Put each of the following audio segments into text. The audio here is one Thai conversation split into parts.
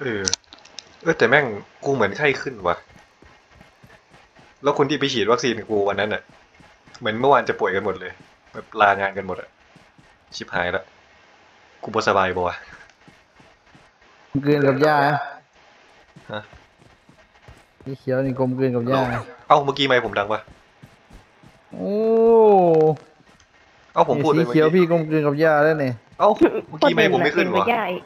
เออแต่แม่งกูเหมือนไข้ขึ้นว่ะแล้วคนที่ไปฉีดวัคซีนกับกูวันนั้นอ่ะเหมือนเมื่อวานจะป่วยกันหมดเลยแบบลางานกันหมดอ่ะชิบหายละกูบ่สบายบ่วะกลมกลืนกับหญ้าฮะสีเขียวนี่กลมกลืนกับหญ้าเมื่อกี้ไมค์ผมดังปะโอ้ผมพูดไปสีเมื่อเขียวกี้พี่กลมกลืนกับหญ้าแล้วนี่เมื่อกี้ไมค์ผมไม่ขึ้นวะ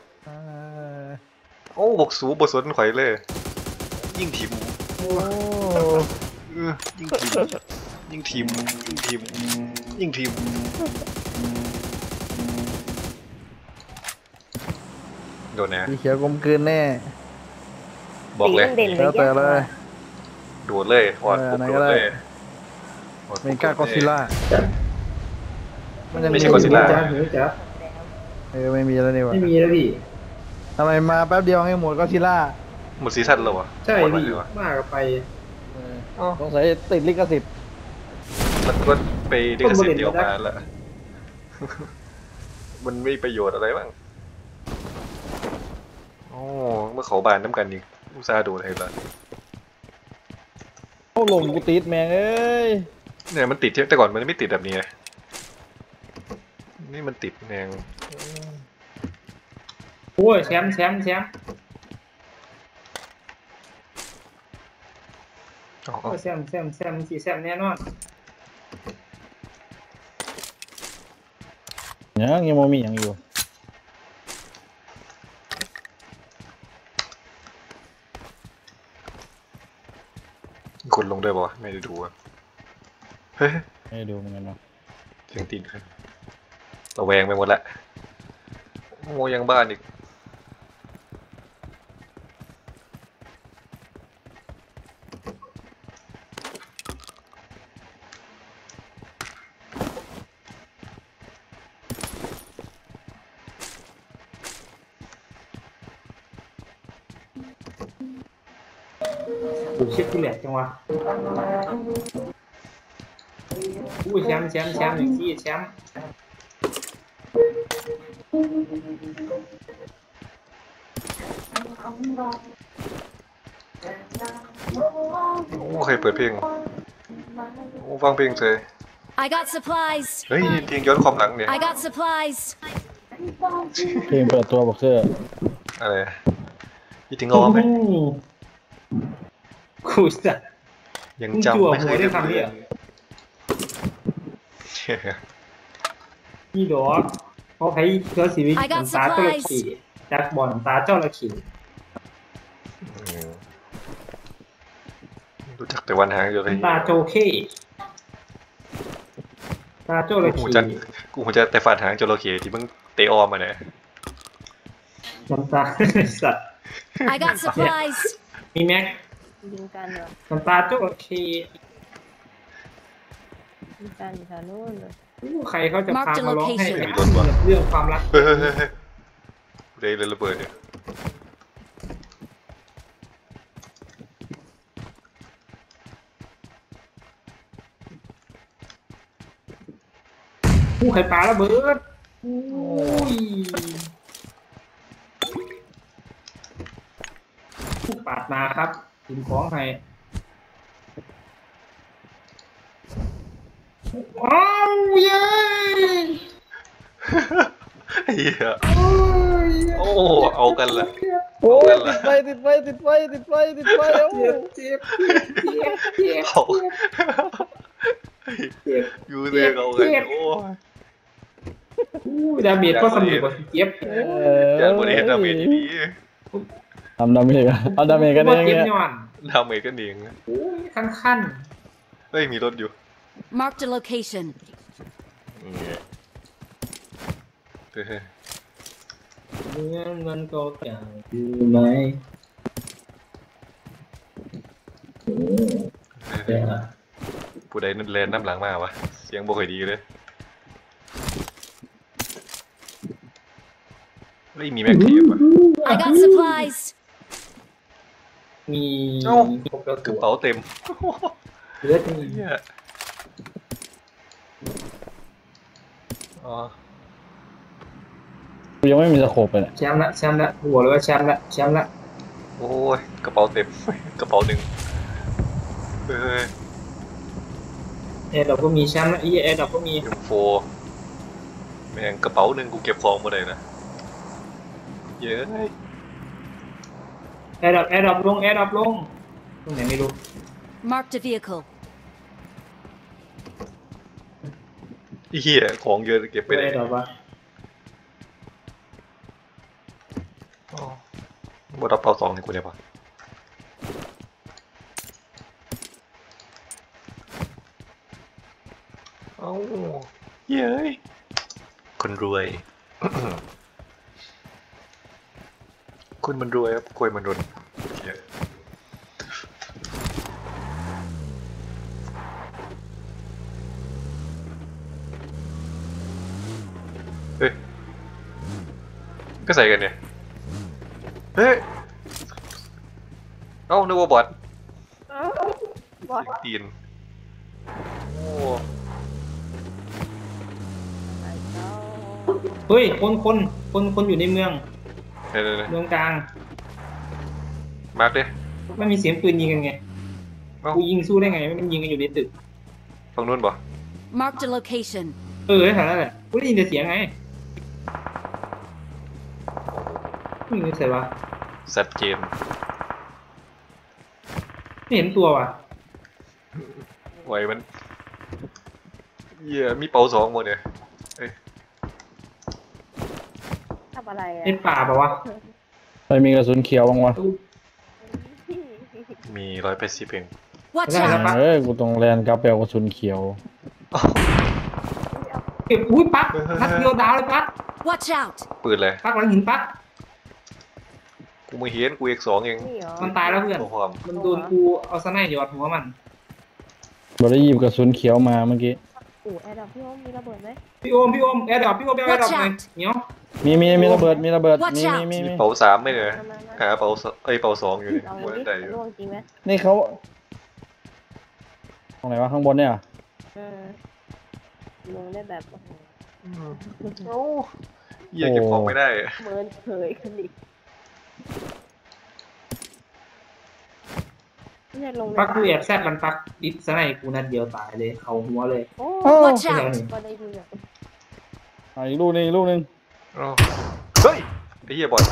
บอกสูบสนข่อยเลยยิ่งถิ่มโอ้ยิ่งถิ่มยิ่งถิ่มยิ่งถิ่มยิ่งถิ่มโดนนะสีเขียวกลมกลืนแน่บอกเลยแล้วแต่เลยโดดเลยถอดปุ๊บโดดเลยเมกากอซิล่าไม่ใช่กอซิล่าไม่มีแล้วนี่วะไม่มีแล้วพี่ทำไมมาแป๊บเดียวให้หมดกอซิล่าหมดซีซั่นแล้ววะใช่พี่มากกับไปสงสัยติดลิขสิทธิ์มันก็ไปลิขสิทธิ์เดียวมาแล้วมันไม่ประโยชน์อะไรบ้างเมื่อเขาบานน้ำกันอีกอุตส่าห์โดนให้ละลงกูติดแมงเอ้ยเนี่ยมันติดแต่ก่อนมันไม่ติดแบบนี้นี่มันติดแนงโอ้ยแชมป์โอ้แซมสีแซมแน่นอนยังโมมียังอยู่คนลงด้วยป่ะไม่ได้ดูเฮ้ยไม่ได้ดูเหมือนกันเนาะเสียงตีนขึ้นระแวงไปหมดละยังบ้านอีกเช็คที่แหลกจังวะอู้แชมป์อย่างที่แชมป์เคยเปิดเพลงฟังเพลงเลย I got supplies เฮ้ยเพลงย้อนความหลังเนี่ย I got supplies เพลงเปิดตัวบอกเสื้ออะไรคิดถึงอ้อมไหมกูจะยังจำไม่เคยได้ทำเนี่ยนี่ดอกเขาให้เชื้อสีวิตน้ำตาเจ้าระขี่จากบ่อนตาเจ้าระขี่รู้จักแต่วันหางอยู่เลยตาโจเข้ตาเจ้าระขี่กูจะแต่ฝาดหางจระเข้ที่มึงเตะออมมาเนี่ยน้ำตาสัตว์ I got supplies มีแม็กยิงกันเหรอน้ำตาเจ้าระขี่ยิงกันอยู่แถวนู้นเลยใครเขาจะพามาร้องให้เรื่องความรักเลยระเบิดเนี่ยผู้ไข่ปลาระเบิดผู้ปาดมาครับกินของให้อ้าวเย้เฮียเอากันละติดไฟเจ็บอยู่เรื่องเอากันดาเมจก็สำเร็จกว่าเจ็บอย่างบริเวณดาเมจดีทำดาเมจกันเอาดาเมจกันเองเนี่ยดาเมจกันเองขั้นเฮ้ยมีรถอยู่ Marked a location เงินก็เก่าอยู่ไหมผู้ใดนั่นแลนน้ำหลังมาวะเสียงบ่ค่อยดีเลยไม่มีแม็กทีฟอ่ะ I got supplies มีกระเป๋าเต็มเลือดมียังไม่มีสโคปเลยแชมป์ละหัวเลยว่าแชมป์ละโอ้ยกระเป๋าเต็ม กระเป๋าหนึ่งเฮ้ยแอร์ดรอปก็มีแชมป์นะแอร์ดรอปก็มี M4 แม่งกระเป๋าหนึ่งกูเก็บของหมดเลยนะเย้ยแอร์ดรอปลงตรงไหนไม่รู้ Marked a vehicle. เหี้ยของเยอะเก็บไปแอไหนร์ดรอปวะอ๋อบ่รับเป๋าสองให้กูได้ปะเอ้าเย้ยคนรวย คุณมันรวยครับควยมันรวยเหี้ยเฮ้ยก็ใส่กันเนี่ยเฮ้ยเอ้านึกว่าบอทบอสตีนโอ้ไอ้เจ้าเฮ้ยคนอยู่ในเมืองเดี๋ยวเมืองกลางมาร์กดิไม่มีเสียงปืนยิงกันไงเอ้ากูยิงสู้ได้ไงมันยิงกันอยู่ในตึกฝั่งนู้นบ่ Marked a location. แถวนั้นแหละกูได้ยินแต่เสียงไงไม่รู้ใส่วะสัตว์เจนไม่เห็นตัวว่ะไว้มันเหี้ยมีเป๋าสองหมดเนี่ยเอ้ยทำอะไรอ่ะในป่าปะวะไปมีกระสุนเขียวบ้างวะมี180เอง Watch ได้ครับ out! กูต้องแลนกลับไปเอากระสุนเขียวเก็บอุ้ยปักนัดเดียวดาวเลยปัก Watch out! ปืนเลยปักหลังหินปักกูไม่เห็นกูX2เองนี่เหรอมันตายแล้วเพื่อนโอ้ความมันโดนกูเอาสไนด์หยอดหัวมันบ่ได้หยิบกระสุนเขียวมาเมื่อกี้โอ้แอร์ดับพี่โอมมีระเบิดไหมพี่โอมแอร์ดรอปพี่โอมไปแอร์ดรอปหน่อยเหนียวมีระเบิดมี Watch out มีมีเป๋าสามไหมเนี่ยมาหาเป๋าเป๋าสองอยู่เนี่ยลองกูดูดิได้อยู่ร่วงจริงไหมนี่เขาตรงไหนวะข้างบนเนี่ยลงได้แบบโอ้โหโอ้เหี้ยเก็บของไม่ได้เมินเผยกันดิไม่ใช่ลงในปักกูแอบแซดมันปักดิสสไนด์กูนัดเดียวตายเลยเขาหัวเลยโอ้ Watch ไม่ใช่ out! ก็ได้ดูเนี่ยอีกลูกหนึงอีกลูกหนึงอ้าวเฮ้ยไอ้เหี้ยบอล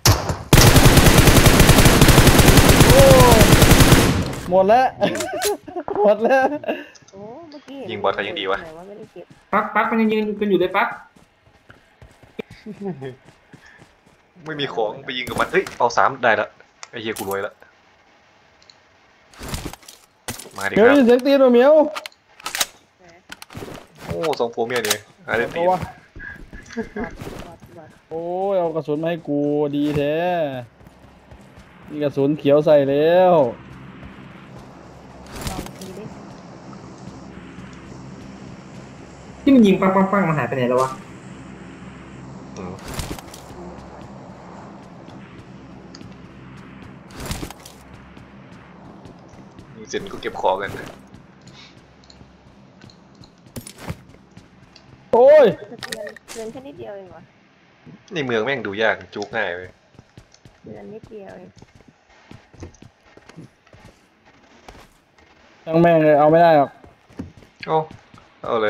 หมดแล้ว หมดแล้วโอ้เมื่อกี้เห็นยิงบอลใครยังดีวะไหนว่าไม่ได้เก็บปักมันยังยืนกันอยู่เลยปักไม่มีของไปยิงกับมันเฮ้ยเป๋าสามได้ละไอ้เหี้ยกูรวยละมาดิเดี๋คยวรับได้ยินเสียงตีนว่ะเหมียวโอ้สองผัวเมียนี่หาได้ตีเอานวะบอดโอ้ยเอากระสุนมาให้กูดีแท้มีกระสุนเขียวใส่แล้วลองทีดิที่มันยิงปังมันหายไปไหนแล้ววะอืมยิงเสร็จก็เก็บของกันโอ้ยเตือนแค่นิดเดียวเองวะในเมืองแม่งดูยากจุกง่ายเว้ยเตือนนิดเดียวเองทั้งแม่งเลยเอาไม่ได้หรอกเอาเลย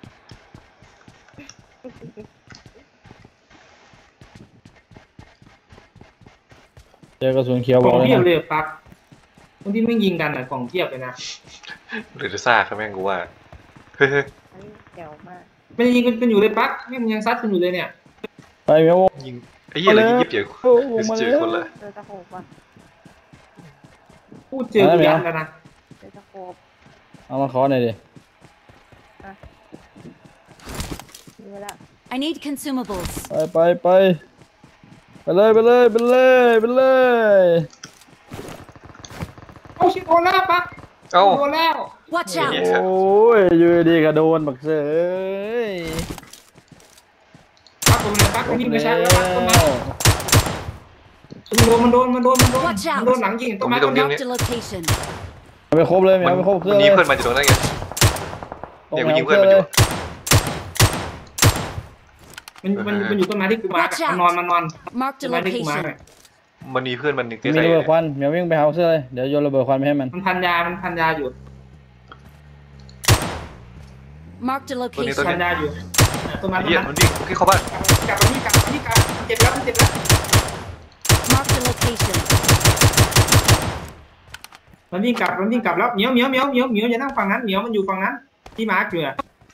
เจอกระสุนเขียวกบล่ออก งเลยเพียบนะเลยปักคนที่ไม่ยิงกันอ่ะกล่องเพียบเลยนะหรือจะซ่าครับแม่งกูว่าเฮ้ยอันนี้แจ๋วมากมันยังยิงกันอยู่เลยปักนี่มันยังซัดกันอยู่เลยเนี่ยไปเหมียวยิงไอ้เหี้ยอะไรยิบเจอโอ้โหมาเจอแล้วคนละเจอตะโขบว่ะพูดเจอกูยันแล้วนะเจอตะโขบเอามาขอหน่อยดิดูไว้ละ I need consumables. ไปเลยเอาชิโดนแล้วปักเอ้าโดนแล้ว Watch เหี้ out! ยโอ้ยอยู่ดีก็โดนบักเสยปักโดนเลยปักมันยิงกระชากแล้วปักต้นไม้มันโดนมันโดนหลังยิงต้นไม้ต้นไม้ Marked a location. เอาไปครบเลยเหมียวเอาไปครบเครื่องมันเลนี้ยเพื่อนมาจากตรงนั้นไงตรงเนี่ยแนกูยิงวเพื่อนมันอยู่มันอยู่ต้นไม้ที่กูมาร์กมันนอน Marked ต้ a นไม้ที่กูมาร์ก location. มันมีเพื่อนมันนึงมีใกล้ระเบิดควันเหมียววิ่งไปหาเสื้อเลยเดี๋ยวโยนระเบิดควันไปให้มันมันพันยาอยู่ Marked a พัน location. ยาอยู่ต้นไม้ๆต้นเฮียไม้มันวิ่งโอเคเข้าบ้านกลับมานี่กลับเจ็บแล้ว Marked a location. มันวิ่งกลับแล้วเหมียวอย่านั่งฝั่งนั้นเหมียวมันอยู่ฝั่งนั้นที่มาร์คอยู่อะ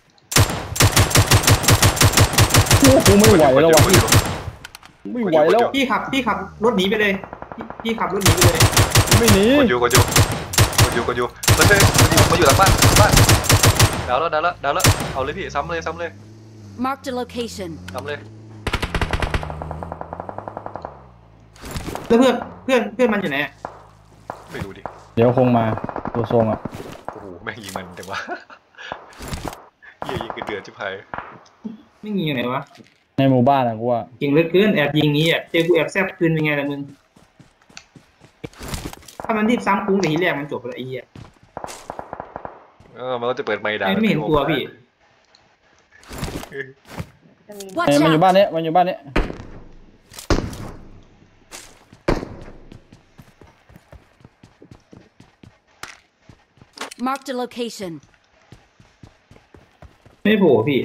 กูไม่ไหวแล้ววะไม่ไหวแล้วพี่ขับรถหนีไปเลยพี่ขับรถหนีไปเลยไม่หนีกดอยู่มันอยู่หลังบ้านดาวแล้วเอาเลยพี่ซ้ำเลย Marked a location. ซ้ำเลยแล้วเพื่อนมันอยู่ไหนไม่รู้ดิเดี๋ยวคงมาตัวทรงอ่ะโอ้โหแม่งยิงมันแต่ว่าเฮียยิงกันเดือดชิบหายไม่มีอยู่ไหนวะในหมู่บ้านอ่ะกูว่าเก่งเหลือเกินแอบยิงนี้อ่ะเจอกูแอบแซบคืนเป็นไงล่ะมึงถ้ามันรีบซ้ำกูแต่ทีแรกมันจบแล้วไอ้เหี้ยมันก็จะเปิดไมค์ด่าไม่เห็นตัวพี่จะมี Watch มันอยู่ out. บ้านนี้มันอยู่บ้านนี้ Marked a location. ไม่โผล่พี่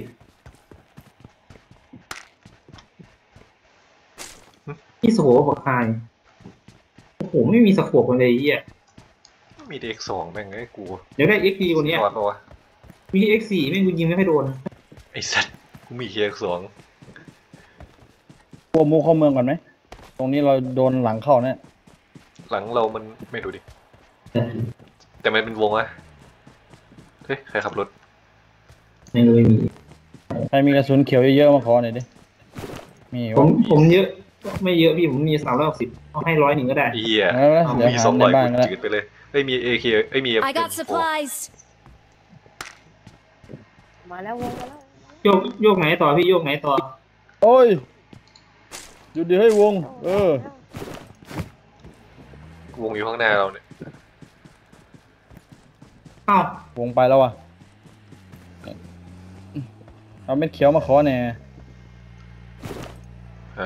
นี่สโคปบอกใครโอ้โหไม่มีสโคปคนเลยไอ้เหี้ยมีเด็กสองแม่งไอ้กูเดี๋ยวได้ XP คนเนี้ยรอดปะวะมี X4 ไม่งกูยิงไม่ค่อยโดนไอ้สัตว์กูมีเคียร์สองพวกมูเข้าเมืองก่อนไหมตรงนี้เราโดนหลังเข้าเนี่ยหลังเรามันไม่ดูดิแต่มันเป็นวงอะเฮ้ยใครขับรถไม่มีใครมีกระสุนเขียวเยอะๆมาขอหน่อยดิมีผมเยอะไม่เยอะพี่ผมมี360เอาให้100ก็ได้เฮียเดี๋ยวมีหา 200 ในบ้านกูก็ได้จืดไปเลยเฮ้ยมี AK เอ้ยมี I got supplies. มาแล้ววงมาแล้วโยกไหนต่อพี่โยกไหนต่อโอ้ยหยุดดิให้วงวงอยู่ข้างหน้าเราเนี่ยอ้าววงไปแล้วอ่ะเอาเม็ดเขียวมาขอแน่ฮะ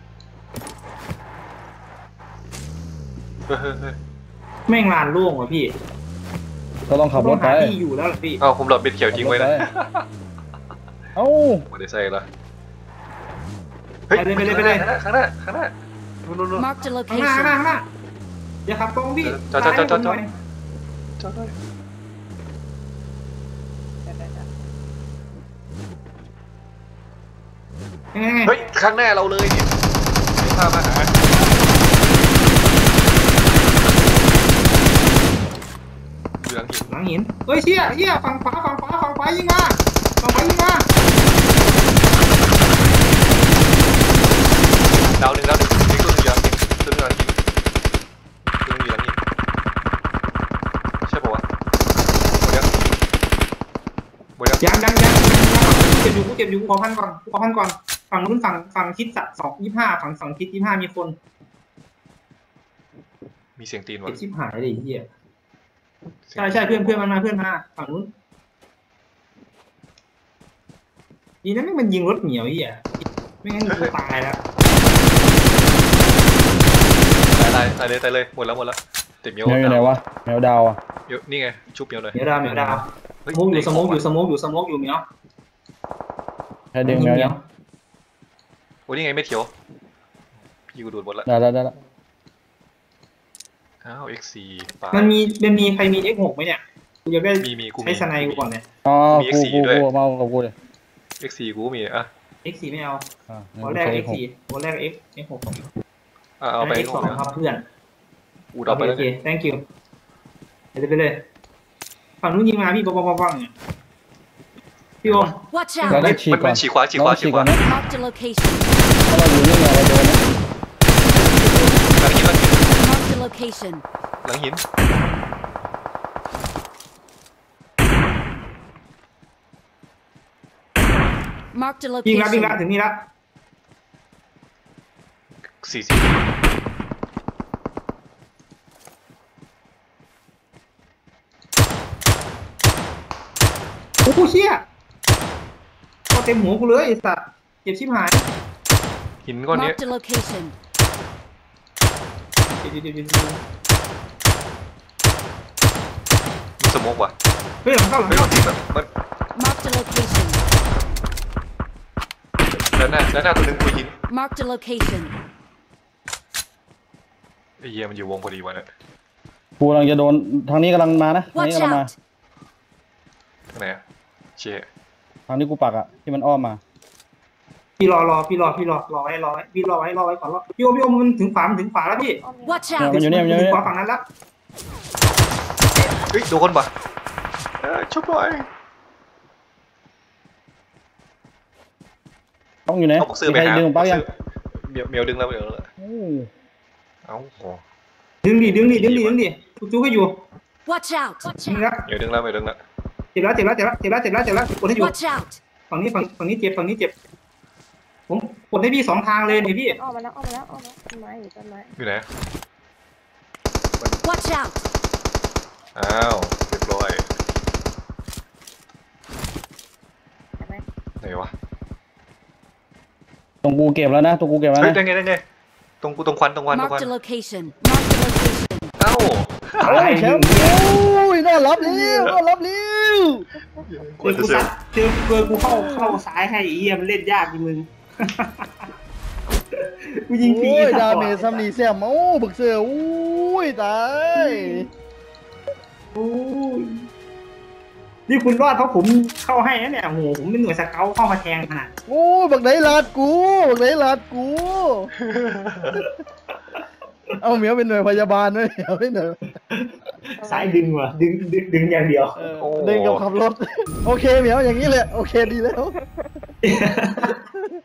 เฮ้ยแม่งลานโล่งว่ะพี่ก็ต้องขับรถไปต้องหาที่อยู่แล้วล่ะพี่เอ้าผมหลอดเบ็ดเขียวทิ้งไว้นะเอ้าไม่ได้ใส่ละเฮ้ยไปเลยข้างหน้านู่น Marked a ข้างหน้า location. อย่าขับตรงพี่จอดซ้ายให้ผมหน่อยจอดเลยยังไงเฮ้ยข้างหน้าเราเลยเนี่ยไม่พามาหาอยู่หลังหินหลังหินเฮ้ยเชี่ยฝั่งขวายิงมาดาวหนึ่งนี่ตัวหนึ่งอยู่หลังหินตัวหนึ่งอยู่หลังหินใช่ปะวะหมดยังยังกูเก็บอยู่กูขอพันก่อนฝั่งนู้นฝั่งทิศ225ฝั่งทิศ25มีคนมีเสียงตีนวะเก็บชิบหายเลยไอ้เหี้ยใช่เพื่อนมันมาฝั่งนู้นดีนะมันยิงรถเหนียวไอ้เหี้ยไม่งั้นกูตายแล้วตายเลยหมดแล้วเต็มเมียวแมวอยู่ไหนวะแมวดาวอ่ะนี่ไงชุบเมียวเลยเหนียวดาวสโมกอยู่เหนียวใครดึงแมวยังโอ้นี่ไงไม่เขียวพี่กูดูดหมดแล้วได้อ้าว X4 มันมีใครมี X6 ไหมเนี่ยกูจะได้มีกูใช้สไนกูก่อนเนี่ยอ๋อมีกู X4 ด้วยมาเอากับกูเลย X4 กูมีอ่ะ X4 ไม่เอางั้นหัวกูแรกใช้ X4 หัวแรก X6 เอาไป X2 ครับเพื่อนอูดเอาไปแล้วโอเค thank you ไปเลยฝั่งนู้นยิงมาพี่ปังเนี่ยพี่โอม Watch เรา out. ได้ฉีกก่อนมันฉีกขวานะ Marked a location. ถ้าเราอยู่นี่ไงเราโดนนะหลังหิน Marked a location. หลังหิน Marked a ยิงละ location. ถึงนี่ละ 40 โอ้โหเชี่ยก็เต็มหัวกูเลยไอ้สัตว์เจ็บชิบหายหินก้อนนี้ Marked a location. มีสโมกว่ะเฮ้ยหลังเข้าหลังเฮ้ยเข้ามันแบบมัน Marked a location. ด้านหน้าตัวนึงกูยิง Marked a location. ไอ้เหี้ยมันอยู่วงพอดีวันนั้นกูกำลังจะโดนทางนี้กำลังมานะทางนี้ Watch กำลังมา out. ข้างไหนอะเชี่ยทางนี้กูปักอ่ะที่มันอ้อมมาพี่รอพี่รอไว้พี่รอไว้ก่อนพี่โอมันถึงขวาแล้วพี่อ้อมเนี่ย Watch มัน out. อยู่เนี่ยมันอยู่ถึงเนี่ยขวาฝั่งนั้นแล้วเฮ้ยโดนป่ะชุบหน่อยต้องอยู่ไหนเอาบ็อกเซอร์ไปมีใครหาดึงปักยังเมียวดึงแล้วโอ้เอ้าโหดึงดิจูก็อยู่ Watch out. ดึงแล้วเมียวดึงแล้วเจ็บแล้วกดให้อยู่ Watch out. ฝั่งนี้เจ็บผมกดให้พี่2 ทางเลยนี่พี่อ้อมมาแล้วต้นไม้อยู่ต้นไม้อยู่ไหน Watch out. อ้าวเรียบร้อยใช่ไหมไหนวะตรงกูเก็บแล้วนะตรงกูเก็บแล้วเฮ้ยนะได้ไงตรงควัน Marked a location. Marked a location. เอ้าโอ้ยแชมป์โอ้ยน่ารับเร็วกว่าจะเจอเจอกูเข้าซ้ายให้เอี้ยมันเล่นยากจริงมึงกูยิงฟรีโอ้ยดาเมจซัมนีแซมโอ้บึกเสือโอ้ยตายนี่คุณรอดเพราะผมเข้าให้นะเนี่ยโอ้โหผมเป็นหน่วยสเกลเข้ามาแทงขนาดโอ้บักไหนลาดกูเอาเหมียวเป็นหน่วยพยาบาลด้วยเหมียวเป็นหน่วยสายดึงว่ะดึงอย่างเดียวเดินกับขับรถโอเคเหมียวอย่างนี้แหละโอเคดีแล้ว